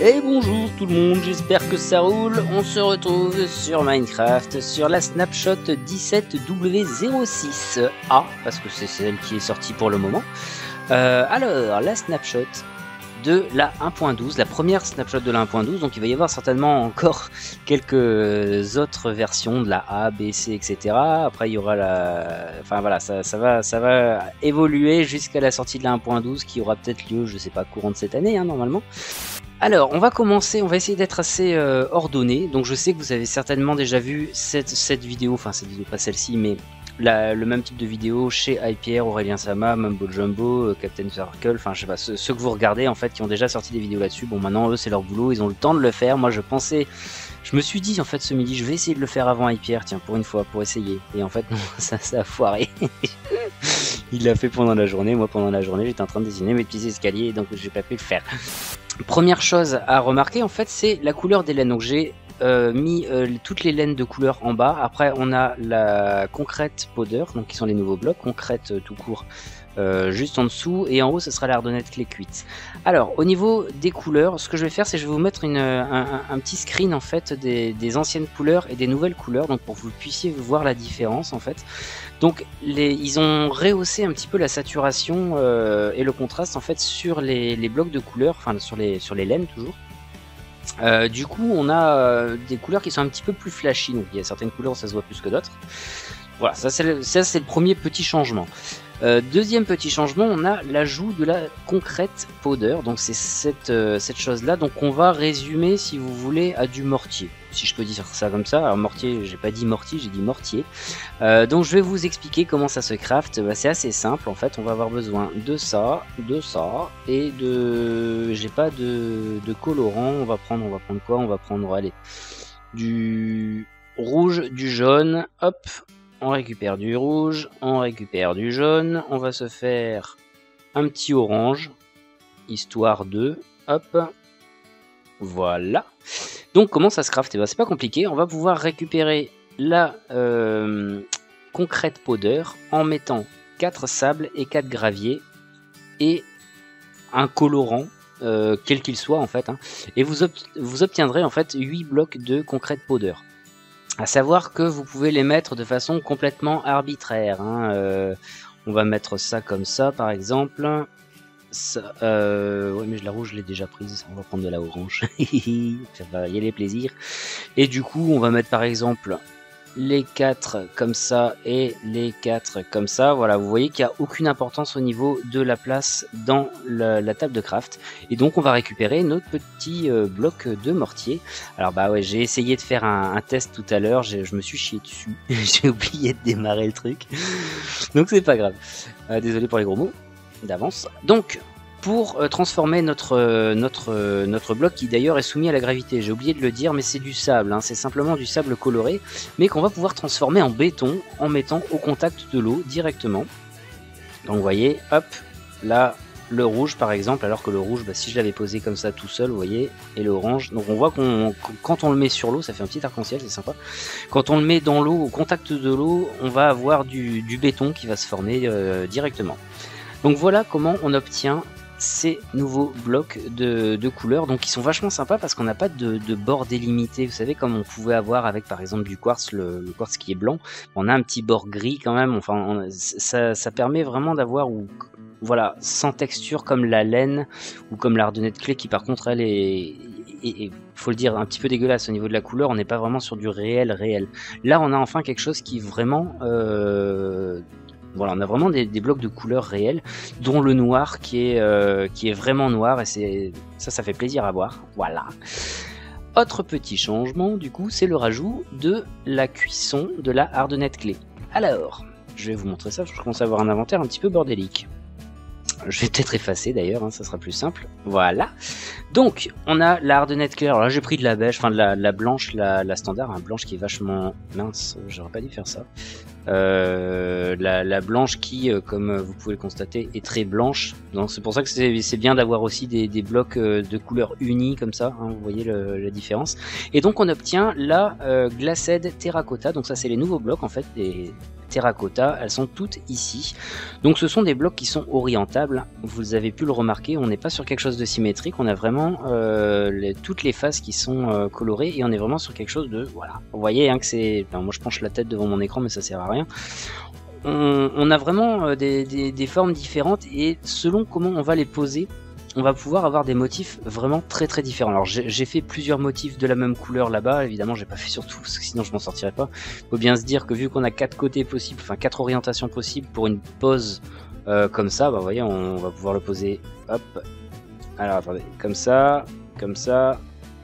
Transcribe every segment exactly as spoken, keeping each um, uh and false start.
Et bonjour tout le monde, j'espère que ça roule. On se retrouve sur Minecraft, sur la snapshot dix-sept W zéro six A, parce que c'est celle qui est sortie pour le moment. Euh, alors, la snapshot de la un point douze, la première snapshot de la un point douze, donc il va y avoir certainement encore quelques autres versions de la A, B, C, et cetera. Après il y aura la... Enfin voilà, ça, ça, va, ça va évoluer jusqu'à la sortie de la un point douze qui aura peut-être lieu, je sais pas, courant de cette année hein, normalement. Alors, on va commencer, on va essayer d'être assez euh, ordonné. Donc je sais que vous avez certainement déjà vu cette, cette vidéo, enfin cette vidéo, pas celle-ci, mais la, le même type de vidéo chez Hyper, Aurélien Sama, Mumbo Jumbo, euh, Captain Circle, enfin je sais pas, ceux, ceux que vous regardez en fait qui ont déjà sorti des vidéos là-dessus. Bon maintenant eux c'est leur boulot, ils ont le temps de le faire. Moi je pensais, je me suis dit en fait ce midi, je vais essayer de le faire avant Hyper, tiens pour une fois, pour essayer. Et en fait non, ça, ça a foiré. Il l'a fait pendant la journée, moi pendant la journée j'étais en train de dessiner mes petits escaliers, donc j'ai pas pu le faire. Première chose à remarquer en fait c'est la couleur des laines, donc j'ai euh, mis euh, toutes les laines de couleur en bas. Après on a la concrète powder, donc qui sont les nouveaux blocs, concrète euh, tout court euh, juste en dessous, et en haut ce sera l'ardonnette clé cuite. Alors au niveau des couleurs, ce que je vais faire c'est que je vais vous mettre une, un, un, un petit screen en fait des, des anciennes couleurs et des nouvelles couleurs, donc pour que vous puissiez voir la différence en fait. Donc les, ils ont rehaussé un petit peu la saturation euh, et le contraste en fait sur les, les blocs de couleurs, enfin sur les, sur les laines toujours. Euh, du coup on a euh, des couleurs qui sont un petit peu plus flashy, donc il y a certaines couleurs où ça se voit plus que d'autres. Voilà, ça c'est le, le premier petit changement. Euh, deuxième petit changement, on a l'ajout de la concrète powder, donc c'est cette, euh, cette chose là, donc on va résumer si vous voulez à du mortier, si je peux dire ça comme ça. Alors mortier, j'ai pas dit mortier, j'ai dit mortier. Euh, donc je vais vous expliquer comment ça se craft. Bah, c'est assez simple en fait, on va avoir besoin de ça, de ça et de... j'ai pas de, de colorant, on va prendre, on va prendre quoi? On va prendre, allez, du rouge, du jaune, hop. On récupère du rouge, on récupère du jaune, on va se faire un petit orange, histoire de, hop, voilà. Donc comment ça se craft? Eh ben, c'est pas compliqué, on va pouvoir récupérer la euh, concrète powder en mettant quatre sables et quatre graviers et un colorant, euh, quel qu'il soit en fait, hein, et vous, ob vous obtiendrez en fait huit blocs de concrète powder. À savoir que vous pouvez les mettre de façon complètement arbitraire. Hein. Euh, on va mettre ça comme ça, par exemple. Ça, euh, ouais, mais la rouge, je l'ai déjà prise. On va prendre de la orange. Ça va y aller plaisir. Et du coup, on va mettre par exemple les quatre comme ça et les quatre comme ça. Voilà, vous voyez qu'il n'y a aucune importance au niveau de la place dans la, la table de craft. Et donc on va récupérer notre petit euh, bloc de mortier. Alors bah ouais, j'ai essayé de faire un, un test tout à l'heure, je me suis chié dessus. J'ai oublié de démarrer le truc. Donc c'est pas grave. Euh, désolé pour les gros mots d'avance. Donc pour euh, transformer notre, euh, notre, euh, notre bloc qui d'ailleurs est soumis à la gravité. J'ai oublié de le dire, mais c'est du sable, hein, c'est simplement du sable coloré, mais qu'on va pouvoir transformer en béton en mettant au contact de l'eau directement. Donc vous voyez, hop, là, le rouge par exemple, alors que le rouge, bah, si je l'avais posé comme ça tout seul, vous voyez, et l'orange, donc on voit qu'on, quand on le met sur l'eau, ça fait un petit arc-en-ciel, c'est sympa. Quand on le met dans l'eau, au contact de l'eau, on va avoir du, du béton qui va se former euh, directement. Donc voilà comment on obtient ces nouveaux blocs de, de couleurs, donc ils sont vachement sympas parce qu'on n'a pas de, de bord délimité, vous savez, comme on pouvait avoir avec par exemple du quartz, le, le quartz qui est blanc, on a un petit bord gris quand même, enfin on, ça, ça permet vraiment d'avoir, ou voilà, sans texture comme la laine ou comme l'ardonnette clé qui par contre elle est, il faut le dire, un petit peu dégueulasse au niveau de la couleur, on n'est pas vraiment sur du réel réel. Là on a enfin quelque chose qui vraiment euh, voilà, on a vraiment des, des blocs de couleurs réelles, dont le noir qui est, euh, qui est vraiment noir, et c'est ça, ça fait plaisir à voir. Voilà. Autre petit changement, du coup, c'est le rajout de la cuisson de la hardonnette clé. Alors, je vais vous montrer ça, je commence à avoir un inventaire un petit peu bordélique. Je vais peut-être effacer d'ailleurs, hein, ça sera plus simple. Voilà. Donc, on a la hardonnette clé. Alors là, j'ai pris de la beige, enfin de la, la blanche, la, la standard, hein, blanche qui est vachement mince. J'aurais pas dû faire ça. Euh, la, la blanche qui, euh, comme vous pouvez le constater, est très blanche. Donc c'est pour ça que c'est bien d'avoir aussi des, des blocs euh, de couleurs unis comme ça. Hein, vous voyez le, la différence. Et donc on obtient la euh, Glaced Terracotta. Donc ça, c'est les nouveaux blocs en fait, des terracotta, elles sont toutes ici. Donc ce sont des blocs qui sont orientables, vous avez pu le remarquer, on n'est pas sur quelque chose de symétrique, on a vraiment euh, les, toutes les faces qui sont euh, colorées et on est vraiment sur quelque chose de... Voilà, vous voyez hein, que c'est... Enfin, moi je penche la tête devant mon écran mais ça sert à rien. On, on a vraiment euh, des, des, des formes différentes et selon comment on va les poser, on va pouvoir avoir des motifs vraiment très très différents. Alors j'ai fait plusieurs motifs de la même couleur là-bas, évidemment j'ai pas fait sur tout parce que sinon je m'en sortirais pas. Faut bien se dire que vu qu'on a quatre côtés possibles, enfin quatre orientations possibles pour une pose euh, comme ça, bah vous voyez on va pouvoir le poser, hop, alors attendez, comme ça, comme ça,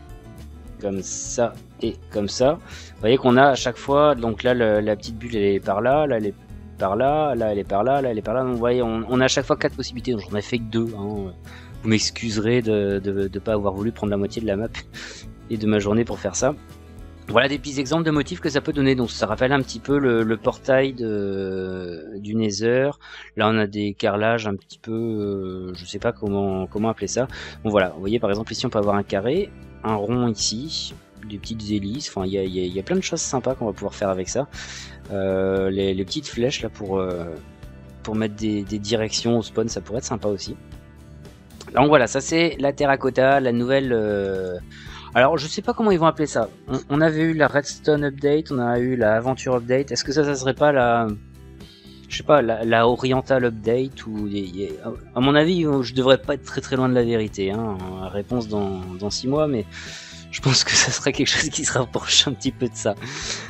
comme ça et comme ça. Vous voyez qu'on a à chaque fois, donc là le, la petite bulle elle est par là, là elle est par là, là elle est par là, là elle est par là, donc vous voyez on, on a à chaque fois quatre possibilités, donc j'en ai fait que deux, hein. Vous m'excuserez de ne pas avoir voulu prendre la moitié de la map et de ma journée pour faire ça. Voilà des petits exemples de motifs que ça peut donner. Donc ça rappelle un petit peu le, le portail de, du Nether. Là on a des carrelages un petit peu, euh, je sais pas comment, comment appeler ça. Bon voilà, vous voyez par exemple ici on peut avoir un carré, un rond ici, des petites hélices. Enfin il y a, y, a, y a plein de choses sympas qu'on va pouvoir faire avec ça. Euh, les, les petites flèches là pour, euh, pour mettre des, des directions au spawn, ça pourrait être sympa aussi. Donc voilà, ça c'est la terracotta, la nouvelle... Euh... Alors je sais pas comment ils vont appeler ça. On, on avait eu la Redstone Update, on a eu la Aventure Update. Est-ce que ça, ça serait pas la... Je sais pas, la, la Oriental Update ou les... À mon avis, je devrais pas être très très loin de la vérité. Hein. Réponse dans, dans six mois, mais je pense que ça serait quelque chose qui se rapproche un petit peu de ça.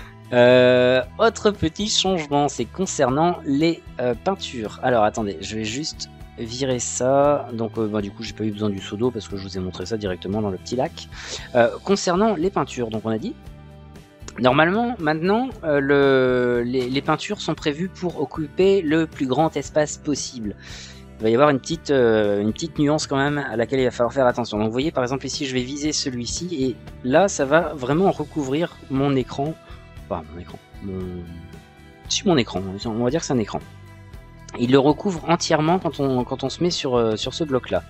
Euh, autre petit changement, c'est concernant les euh, peintures. Alors attendez, je vais juste... virer ça, donc euh, bah, du coup j'ai pas eu besoin du seau d'eau parce que je vous ai montré ça directement dans le petit lac. Euh, concernant les peintures, donc on a dit normalement maintenant euh, le, les, les peintures sont prévues pour occuper le plus grand espace possible. Il va y avoir une petite, euh, une petite nuance quand même à laquelle il va falloir faire attention. Donc vous voyez par exemple ici je vais viser celui-ci et là ça va vraiment recouvrir mon écran, enfin mon écran, mon... sur mon écran, on va dire que c'est un écran. Il le recouvre entièrement quand on, quand on se met sur, euh, sur ce bloc-là.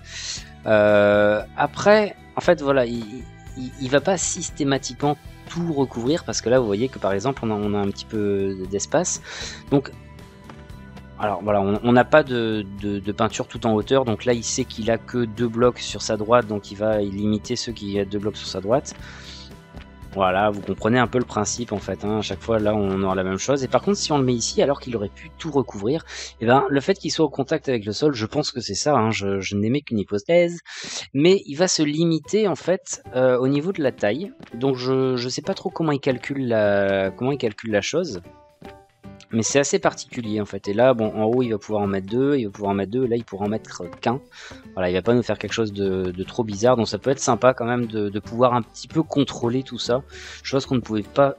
Euh, après, en fait, voilà, il, il, il va pas systématiquement tout recouvrir parce que là, vous voyez que par exemple, on a, on a un petit peu d'espace. Donc, alors voilà, on n'a pas de, de, de peinture tout en hauteur. Donc là, il sait qu'il a que deux blocs sur sa droite, donc il va limiter ceux qui ont deux blocs sur sa droite. Voilà, vous comprenez un peu le principe en fait, hein. À chaque fois là on aura la même chose. Et par contre si on le met ici alors qu'il aurait pu tout recouvrir, et ben le fait qu'il soit au contact avec le sol, je pense que c'est ça, hein. je, je n'aimais qu'une hypothèse, mais il va se limiter en fait euh, au niveau de la taille. Donc je je sais pas trop comment il calcule la comment il calcule la chose. Mais c'est assez particulier en fait. Et là, bon, en haut, il va pouvoir en mettre deux, il va pouvoir en mettre deux, là, il pourra en mettre qu'un. Voilà, il va pas nous faire quelque chose de, de trop bizarre. Donc ça peut être sympa quand même de, de pouvoir un petit peu contrôler tout ça. Chose qu'on ne pouvait pas...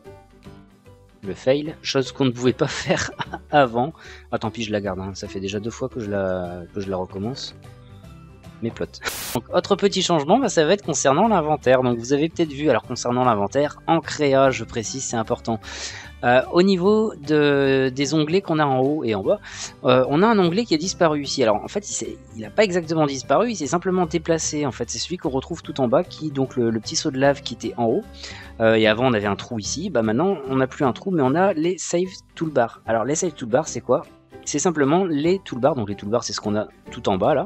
Le fail. Chose qu'on ne pouvait pas faire avant. Ah, tant pis, je la garde. Hein. Ça fait déjà deux fois que je la, que je la recommence. Mes plots. Donc autre petit changement, bah, ça va être concernant l'inventaire. Donc vous avez peut-être vu, alors concernant l'inventaire, en créa, je précise, c'est important. Euh, au niveau de, des onglets qu'on a en haut et en bas, euh, on a un onglet qui a disparu ici. Alors en fait, il n'a pas exactement disparu, il s'est simplement déplacé. En fait, c'est celui qu'on retrouve tout en bas, qui donc le, le petit seau de lave qui était en haut. Euh, et avant, on avait un trou ici. Bah maintenant, on n'a plus un trou, mais on a les save toolbars. Alors les save toolbars, c'est quoi? C'est simplement les toolbars. Donc les toolbars, c'est ce qu'on a tout en bas là.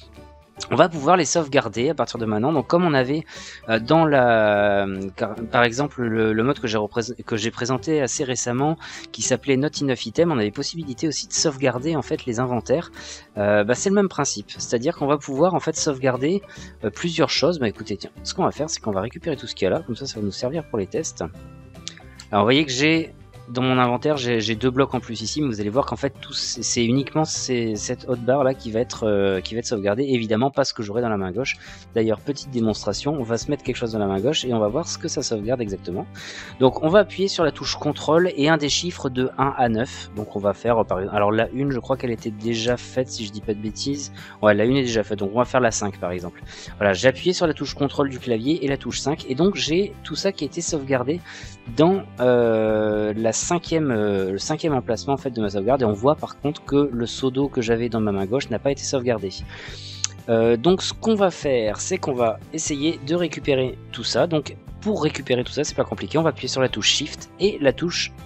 On va pouvoir les sauvegarder à partir de maintenant. Donc comme on avait euh, dans la, car, par exemple le, le mode que j'ai que j'ai présenté assez récemment, qui s'appelait Not Enough Item, on avait possibilité aussi de sauvegarder en fait les inventaires. Euh, bah, c'est le même principe, c'est-à-dire qu'on va pouvoir en fait sauvegarder euh, plusieurs choses. Bah écoutez, tiens, ce qu'on va faire, c'est qu'on va récupérer tout ce qu'il y a là, comme ça, ça va nous servir pour les tests. Alors vous voyez que j'ai dans mon inventaire, j'ai deux blocs en plus ici, mais vous allez voir qu'en fait, c'est uniquement ces, cette hotbar là qui va être euh, qui va être sauvegardée. Évidemment, pas ce que j'aurai dans la main gauche. D'ailleurs, petite démonstration, on va se mettre quelque chose dans la main gauche et on va voir ce que ça sauvegarde exactement. Donc, on va appuyer sur la touche contrôle et un des chiffres de un à neuf. Donc, on va faire, par exemple, alors la une, je crois qu'elle était déjà faite, si je dis pas de bêtises. Ouais, la une est déjà faite, donc on va faire la cinq par exemple. Voilà, j'ai appuyé sur la touche contrôle du clavier et la touche cinq, et donc j'ai tout ça qui a été sauvegardé dans euh, la cinquième, euh, le cinquième emplacement en fait de ma sauvegarde, et on voit par contre que le seau d'eau que j'avais dans ma main gauche n'a pas été sauvegardé. Euh, donc ce qu'on va faire, c'est qu'on va essayer de récupérer tout ça. Donc pour récupérer tout ça, c'est pas compliqué, on va appuyer sur la touche Shift et la touche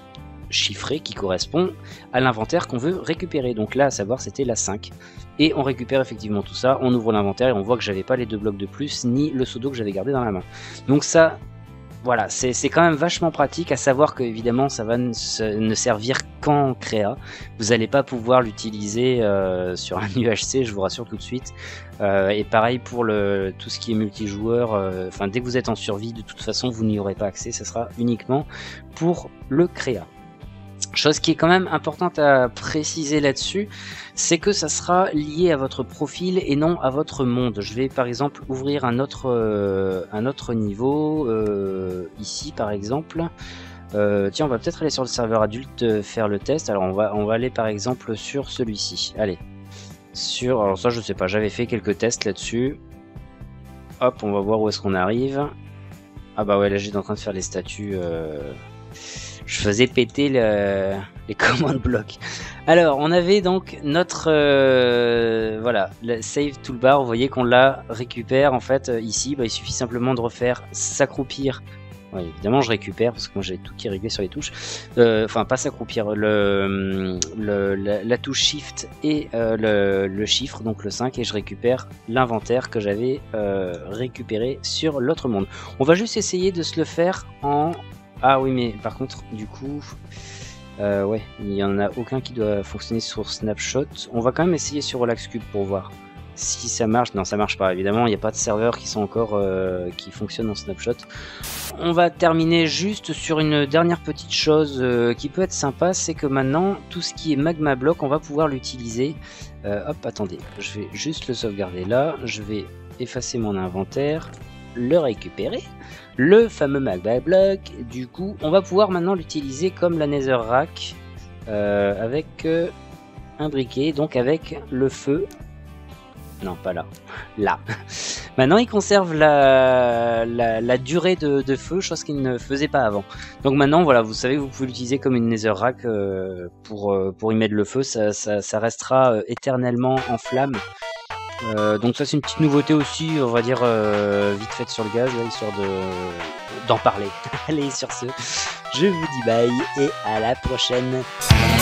chiffré qui correspond à l'inventaire qu'on veut récupérer. Donc là, à savoir, c'était la cinq. Et on récupère effectivement tout ça, on ouvre l'inventaire et on voit que j'avais pas les deux blocs de plus, ni le seau d'eau que j'avais gardé dans la main. Donc ça, voilà, c'est quand même vachement pratique, à savoir que évidemment ça va ne, ne servir qu'en créa. Vous n'allez pas pouvoir l'utiliser euh, sur un U H C, je vous rassure tout de suite. Euh, et pareil pour le, tout ce qui est multijoueur, enfin euh, dès que vous êtes en survie, de toute façon vous n'y aurez pas accès, ça sera uniquement pour le créa. Chose qui est quand même importante à préciser là-dessus, c'est que ça sera lié à votre profil et non à votre monde. Je vais par exemple ouvrir un autre, euh, un autre niveau, euh, ici par exemple. Euh, tiens, on va peut-être aller sur le serveur adulte euh, faire le test. Alors on va, on va aller par exemple sur celui-ci. Allez, sur, alors ça je sais pas, j'avais fait quelques tests là-dessus. Hop, on va voir où est-ce qu'on arrive. Ah bah ouais, là j'étais en train de faire les statuts... Euh... Je faisais péter le, les commandes blocs. Alors, on avait donc notre euh, voilà, le save toolbar. Vous voyez qu'on la récupère en fait ici. Bah, il suffit simplement de refaire s'accroupir. Ouais, évidemment, je récupère parce que moi j'ai tout qui est réglé sur les touches. Euh, enfin, pas s'accroupir. Le, le la, la touche Shift et euh, le, le chiffre, donc le cinq, et je récupère l'inventaire que j'avais euh, récupéré sur l'autre monde. On va juste essayer de se le faire en Ah oui, mais par contre, du coup, euh, ouais, il n'y en a aucun qui doit fonctionner sur Snapshot. On va quand même essayer sur RelaxCube pour voir si ça marche. Non, ça marche pas, évidemment, il n'y a pas de serveurs qui sont encore euh, qui fonctionnent en Snapshot. On va terminer juste sur une dernière petite chose euh, qui peut être sympa, c'est que maintenant, tout ce qui est Magma Block, on va pouvoir l'utiliser. Euh, hop, attendez, je vais juste le sauvegarder là, je vais effacer mon inventaire, le récupérer. Le fameux Magma Block, du coup, on va pouvoir maintenant l'utiliser comme la Netherrack euh, avec euh, un briquet, donc avec le feu. Non, pas là. Là. Maintenant, il conserve la, la, la durée de, de feu, chose qu'il ne faisait pas avant. Donc maintenant, voilà, vous savez que vous pouvez l'utiliser comme une Netherrack euh, pour, euh, pour y mettre le feu. Ça, ça, ça restera euh, éternellement en flamme. Euh, donc ça c'est une petite nouveauté aussi, on va dire euh, vite faite sur le gaz, là, histoire de d'en parler. Allez, sur ce, je vous dis bye et à la prochaine.